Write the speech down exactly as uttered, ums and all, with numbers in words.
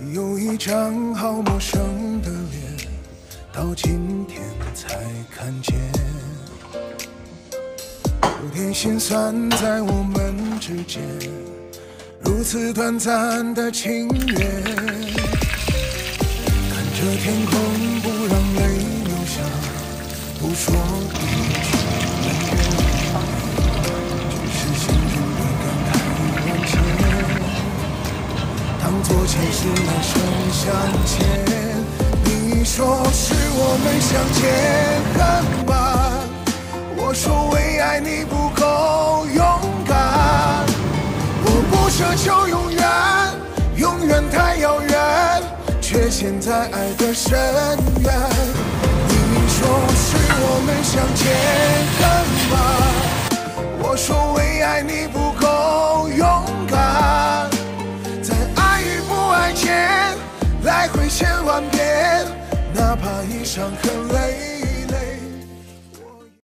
有一张好陌生的脸，到今天才看见，有点心酸在我们之间，如此短暂的情缘。看着天空，不让泪流下，不说一句恩怨，只是心中的感慨万千。当作前世来生相欠，你说是我们相见恨晚，我说为爱你不够勇敢。我不奢求永远，永远太遥远，却陷在爱的深渊。你说是我们相见恨晚，我说为爱你不够勇敢。在爱与不爱间来回千万遍，哪怕已伤痕累